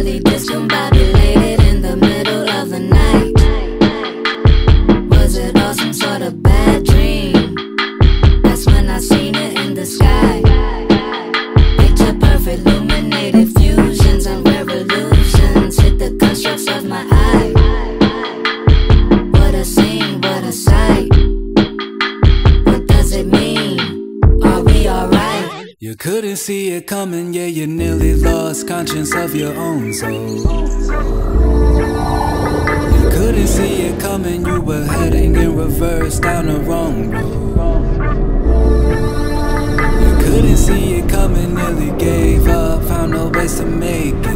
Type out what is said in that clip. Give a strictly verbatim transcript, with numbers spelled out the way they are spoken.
nearly discombobulated in the middle of the night. Was it all some sort of bad dream? That's when I seen it in the sky. Picture perfect, illuminated fusions and rare illusions hit the constructs of my eye. What a scene, what a sight. What does it mean? Are we alright? You couldn't see it coming, yeah, you nearly lost conscience of your own soul. You couldn't see it coming, you were heading in reverse down the wrong road. You couldn't see it coming, nearly gave up, found no ways to make it.